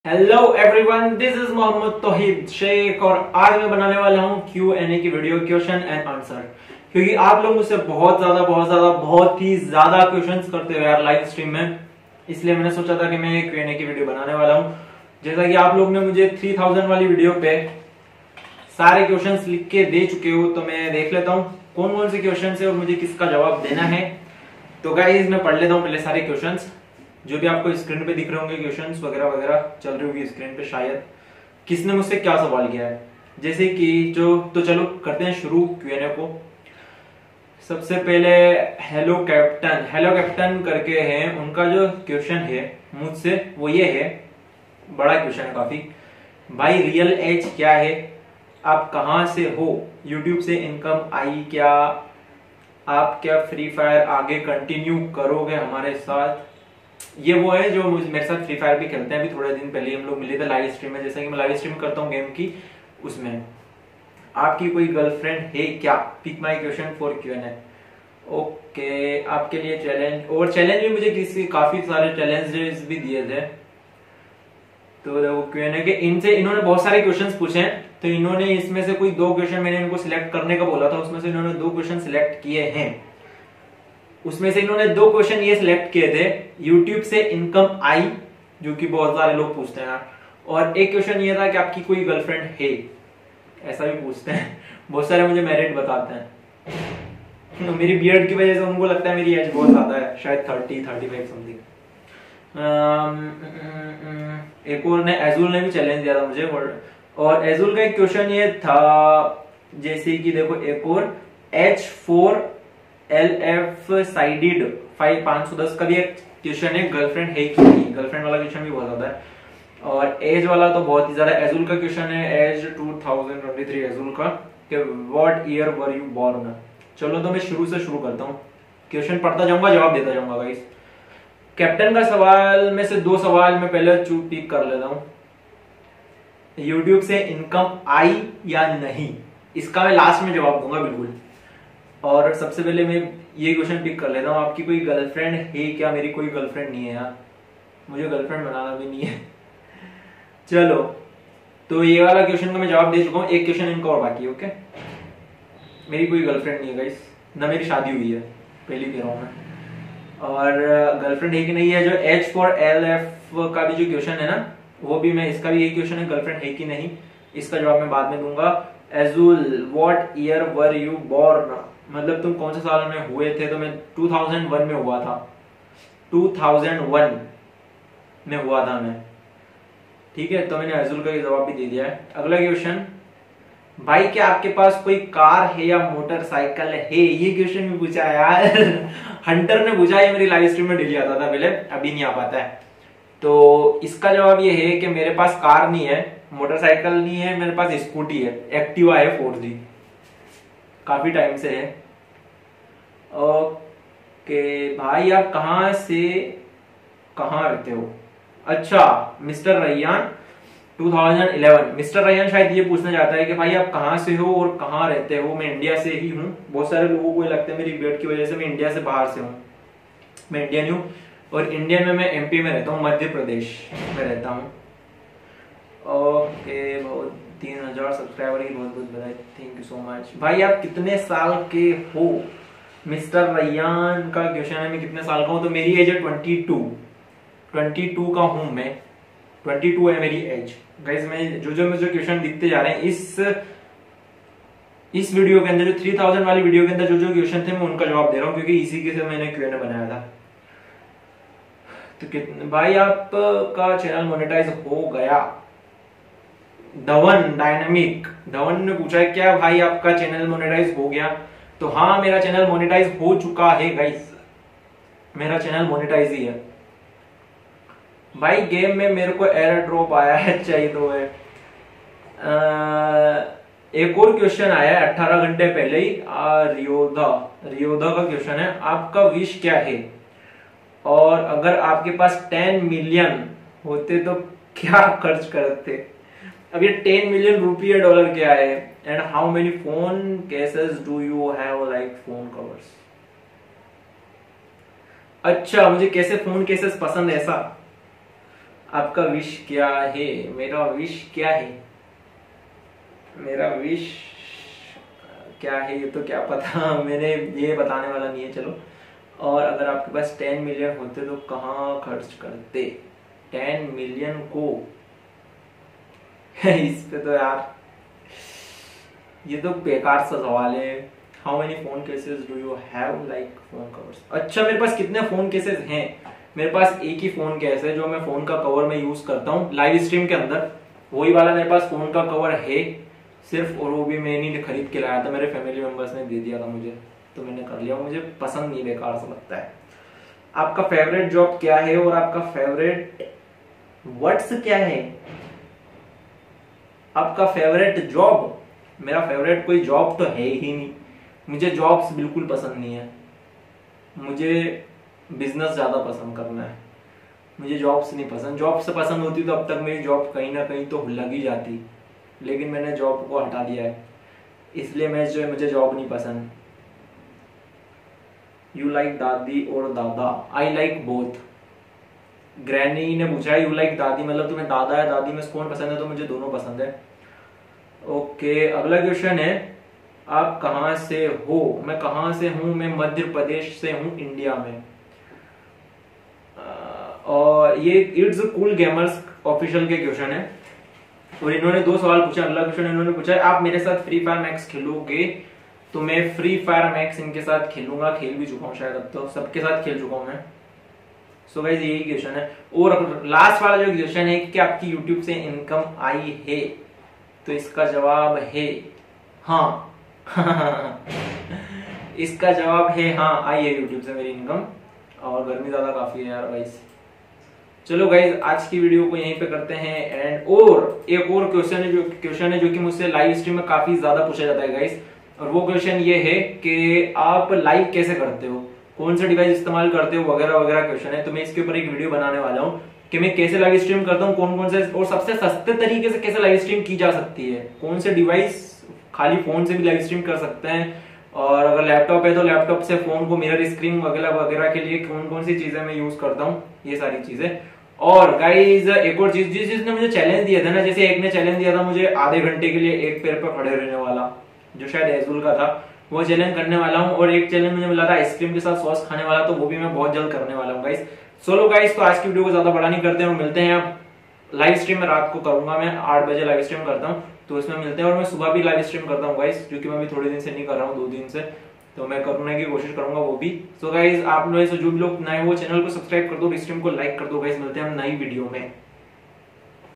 Hello everyone, this is Mohammad Tauheed Sheikh और आज मैं बनाने वाला हूँ Q&A की वीडियो, क्वेश्चन एंड आंसर। क्योंकि आप लोग मुझसे बहुत ही ज्यादा क्वेश्चंस करते हो यार लाइव स्ट्रीम में, इसलिए मैंने सोचा था कि मैं Q&A की वीडियो बनाने वाला हूँ। जैसा कि आप लोग ने मुझे 3000 वाली वीडियो पे सारे क्वेश्चंस लिख के दे चुके हो, तो मैं देख लेता हूँ कौन कौन से क्वेश्चन है और मुझे किसका जवाब देना है। तो गाइस मैं पढ़ लेता हूँ पहले सारे क्वेश्चंस जो भी आपको स्क्रीन पे दिख रहे होंगे, क्वेश्चंस वगैरह वगैरह चल रही होगी स्क्रीन पे। शायद किसने मुझसे क्या सवाल किया है, जैसे कि जो तो चलो करते हैं शुरू Q&A को। सबसे पहले हेलो कैप्टन करके हैं, उनका जो क्वेश्चन है मुझसे वो ये है, बड़ा क्वेश्चन है काफी। भाई रियल एज क्या है, आप कहां से हो, यूट्यूब से इनकम आई क्या, आप क्या फ्री फायर आगे कंटिन्यू करोगे हमारे साथ। ये वो है जो मेरे साथ फ्री फायर भी खेलते हैं। अभी थोड़े दिन पहले हम लोग मिले थे लाइव स्ट्रीम में, जैसा कि मैं लाइव स्ट्रीम करता हूँ गेम की, उसमें आपकी कोई गर्लफ्रेंड है क्या, pick my question for Q&A। Okay, आपके लिए चैलेंज, और चैलेंज भी मुझे किसी काफी सारे चैलेंजेस भी दिए थे। तो देखो Q&A के इनसे इन्होंने बहुत सारे क्वेश्चंस पूछे हैं, तो इन्होंने इसमें से कोई 2 क्वेश्चन मैंने इनको सिलेक्ट करने का बोला था, उसमें से इन्होंने 2 क्वेश्चन सिलेक्ट किए हैं। उसमें से इन्होंने 2 क्वेश्चन ये सिलेक्ट किए थे, यूट्यूब से इनकम आई, जो कि बहुत सारे लोग पूछते हैं, और एक क्वेश्चन ये था कि आपकी कोई गर्लफ्रेंड है, ऐसा भी पूछते हैं। बहुत सारे मुझे मैरिड बताते हैं। मेरी बियर्ड की वजह से उनको लगता है मेरी एज बहुत ज्यादा है, शायद 30-35 समथिंग। एक और ने एजुल ने भी चैलेंज दिया था मुझे, और एजुल का एक क्वेश्चन ये था, जैसे कि देखो एक और H4 LF साइडेड 510 का भी एक क्वेश्चन है, गर्लफ्रेंड है कि नहीं। गर्लफ्रेंड वाला क्वेश्चन भी बहुत ज्यादा है, और एज वाला तो बहुत ही ज्यादा। एजुल का क्वेश्चन है एज 2023 एजुल का, कि what year were you born. चलो तो मैं शुरू से शुरू करता हूँ, क्वेश्चन पढ़ता जाऊंगा, जवाब देता जाऊंगा गाइस। कैप्टन का सवाल में से 2 सवाल मैं पहले पिक कर लेता हूँ। यूट्यूब से इनकम आई या नहीं, इसका मैं लास्ट में जवाब दूंगा बिल्कुल। और सबसे पहले मैं ये क्वेश्चन पिक कर लेता हूँ, आपकी कोई गर्लफ्रेंड है क्या। मेरी कोई गर्लफ्रेंड नहीं है यार, मुझे गर्लफ्रेंड बनाना भी नहीं है। चलो, तो ये वाला क्वेश्चन का मैं जवाब दे चुका हूँ, एक क्वेश्चन इनका और बाकी है। ओके, मेरी कोई गर्लफ्रेंड नहीं है गाइस, ना मेरी शादी हुई है, पहली कह रहा हूँ मैं। और गर्लफ्रेंड है कि नहीं है, जो H4 LF का भी जो क्वेश्चन है ना, वो भी मैं, इसका भी यही क्वेश्चन है, गर्लफ्रेंड है कि नहीं। इसका जवाब मैं बाद में दूंगा। एजुल, what year were you born, मतलब तुम कौन से साल में हुए थे। तो मैं 2001 में हुआ था, 2001 में हुआ था मैं। ठीक है, तो मैंने एजुल का जवाब भी दे दिया है। अगला क्वेश्चन, भाई क्या आपके पास कोई कार है या मोटरसाइकिल है। ये क्वेश्चन भी पूछा है यार। हंटर ने पूछा, ये मेरी लाइव स्ट्रीम में डेली आता था पहले, अभी नहीं आ पाता है। तो इसका जवाब ये है कि मेरे पास कार नहीं है, मोटरसाइकिल नहीं है, मेरे पास स्कूटी है, एक्टिवा है 4G, काफी टाइम से है। ओके भाई, आप कहां से कहां रहते हो। अच्छा, मिस्टर रैयान 2011। मिस्टर रैयान शायद ये पूछना चाहता है कि भाई आप कहां से हो और कहां रहते हो। मैं इंडिया से ही हूँ, बहुत सारे लोगों को लगता है मेरी बेट की वजह से मैं इंडिया से बाहर से हूँ। मैं इंडियन हूँ, और इंडिया में मैं MP में रहता हूँ, मध्य प्रदेश में रहता हूँ। ओके, बहुत 3000 सब्सक्राइबर की बहुत बहुत बधाई, थैंक यू सो मच। भाई आप कितने साल के हो। मिस्टर रैयान का क्वेश्चन है मैं कितने साल का हूँ, तो मेरी एज है 22 का हूँ मैं, 22 है मेरी एज। गाइस मैं जो मुझे क्वेश्चन दिखते जा रहे हैं इस वीडियो के अंदर, जो 3000 वाली वीडियो के अंदर जो क्वेश्चन थे, मैं उनका जवाब दे रहा हूँ, क्योंकि इसी के से मैंने Q&A बनाया था। तो कितने भाई आपका चैनल मोनेटाइज हो गया। धवन डायनामिक, धवन ने पूछा है क्या भाई आपका चैनल मोनेटाइज हो गया। तो हाँ, मेरा चैनल मोनेटाइज हो चुका है गाइस, मेरा चैनल मोनेटाइज ही है। भाई गेम में मेरे को एयर ड्रॉप आया है, चाहिए तो है। एक और क्वेश्चन आया है 18 घंटे पहले ही, रियोधा का क्वेश्चन है, आपका विश क्या है, और अगर आपके पास 10 मिलियन होते तो क्या खर्च करते। अब ये 10 मिलियन रुपये डॉलर क्या है, and how many phone cases do you have, like phone covers. अच्छा, मुझे कैसे फोन केसेस पसंद है ऐसा। आपका विश क्या है? मेरा विश क्या है? मेरा विश क्या है ये तो क्या पता मैंने ये बताने वाला नहीं है। चलो, और अगर आपके पास 10 मिलियन होते तो कहाँ खर्च करते 10 मिलियन को? इस पे तो यार ये तो बेकार सा सवाल है। How many phone cases do you have like phone covers? अच्छा, मेरे पास कितने फोन केसेस हैं? मेरे पास एक ही फोन केस है जो मैं फोन का कवर में यूज करता हूँ लाइव स्ट्रीम के अंदर। वही वाला मेरे पास फोन का कवर है सिर्फ, और वो भी मैंने नहीं खरीद के लाया था, मेरे फैमिली मेंबर्स ने दे दिया था मुझे, तो मैंने कर लिया। मुझे पसंद नहीं, बेकार सा लगता है। आपका फेवरेट जॉब क्या है और आपका फेवरेट वर्ड्स क्या है? आपका फेवरेट जॉब? मेरा फेवरेट कोई जॉब तो है ही नहीं। मुझे जॉब्स बिल्कुल पसंद नहीं है। मुझे बिजनेस ज्यादा पसंद करना है। मुझे जॉब्स नहीं पसंद। जॉब्स पसंद होती तो अब तक मेरी जॉब कहीं ना कहीं तो लग ही जाती, लेकिन मैंने जॉब को हटा दिया है, इसलिए मुझे जॉब नहीं पसंद। यू लाइक दादी और दादा? I like both. ग्रैनी ने पूछा है यू लाइक दादी मतलब तुम्हें दादा या दादी में कौन पसंद है? तो मुझे दोनों पसंद है। ओके, अगला क्वेश्चन है आप कहाँ से हो? मैं कहाँ से हूँ? मैं मध्य प्रदेश से हूँ, इंडिया में। और ये इट्स कूल गेमर्स ऑफिशियल के क्वेश्चन है, और इन्होंने 2 सवाल पूछा। अगला क्वेश्चन इन्होंने पूछा है आप मेरे साथ फ्री फायर मैक्स खेलोगे? तो मैं फ्री फायर मैक्स इनके साथ खेलूंगा, खेल भी चुका हूँ शायद, अब तो सबके साथ खेल चुका हूँ मैं। सो गाइस यही क्वेश्चन है। और लास्ट वाला जो क्वेश्चन है कि आपकी यूट्यूब से इनकम आई है? तो इसका जवाब है हाँ। इसका जवाब है हाँ, आई है यूट्यूब से मेरी इनकम। और गर्मी ज्यादा काफी है यार गाइस। चलो गाइज, आज की वीडियो को यहीं पे करते हैं एंड। और एक और क्वेश्चन है जो कि मुझसे लाइव स्ट्रीम में काफी ज्यादा पूछा जाता है गाइज, और वो क्वेश्चन ये है कि आप लाइव कैसे करते हो, कौन सा डिवाइस इस्तेमाल करते हो, वगैरह वगैरह क्वेश्चन है। तो मैं इसके ऊपर एक वीडियो बनाने वाला हूँ कि मैं कैसे लाइव स्ट्रीम करता हूँ, कौन कौन से और सबसे सस्ते तरीके से कैसे लाइव स्ट्रीम की जा सकती है, कौन से डिवाइस खाली फोन से भी लाइव स्ट्रीम कर सकते हैं, और अगर लैपटॉप है तो लैपटॉप से फोन को मिरर स्क्रीन वगैरह वगैरह के लिए कौन कौन सी चीजें मैं यूज करता हूँ, ये सारी चीजें। और गाइज एक और चीज, जिस जिसने मुझे चैलेंज दिया था ना, जैसे एक ने चैलेंज दिया था मुझे आधे घंटे के लिए एक पैर पर खड़े रहने वाला, जो शायद एजुल का था, वो चैलेंज करने वाला हूँ। और एक चैलेंज मुझे मिला था आइसक्रीम के साथ सॉस खाने वाला, तो वो भी मैं बहुत जल्द करने वाला हूँ गाइज। सोलो गाइज, तो आज की वीडियो को ज्यादा बड़ा नहीं करते हैं और मिलते हैं। अब लाइव स्ट्रीम में रात को करूंगा, मैं 8 बजे लाइव स्ट्रीम करता हूँ, तो इसमें मिलते हैं। और मैं सुबह भी लाइव स्ट्रीम करता हूँ गाइज, क्योंकि मैं भी थोड़े दिन से नहीं कर रहा हूँ, 2 दिन से, तो मैं करने की कोशिश करूंगा वो भी। सो गाइज, आप लोग जो भी लोग नए हो चैनल को सब्सक्राइब कर दो, स्ट्रीम को लाइक कर दो गाइज। मिलते हैं हम नई वीडियो में।